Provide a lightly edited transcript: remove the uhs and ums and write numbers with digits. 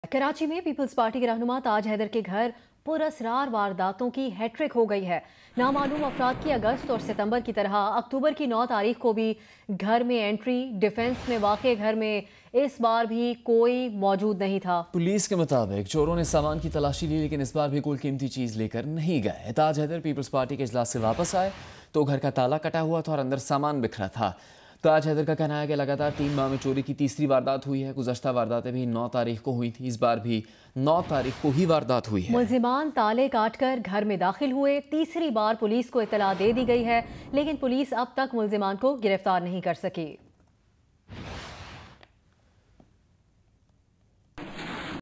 कराची में peoples party के रहनुमा ताज हैदर के घर पुर असरार वारदातों की हैट्रिक हो गई है। नामालूम अफराद की अगस्त और सितंबर की तरह अक्टूबर की 9 तारीख को भी घर में एंट्री। डिफेंस में वाक़े घर में इस बार भी कोई मौजूद नहीं था। पुलिस के मुताबिक चोरों ने सामान की तलाशी ली, लेकिन इस बार भी कोई कीमती चीज लेकर नहीं गए। ताज हैदर पीपल्स पार्टी के इजलास से वापस आए तो घर का ताला कटा हुआ था और अंदर सामान बिखरा था। ताज हैदर का कहना है कि लगातार 3 माह में चोरी की तीसरी वारदात हुई है। गुज़श्ता वारदातें भी 9 तारीख को हुई थी, इस बार भी 9 तारीख को ही वारदात हुई है। मुल्जिमान ताले काटकर घर में दाखिल हुए। तीसरी बार पुलिस को इत्तला दे दी गई है, लेकिन पुलिस अब तक मुल्जिमान को गिरफ्तार नहीं कर सकी।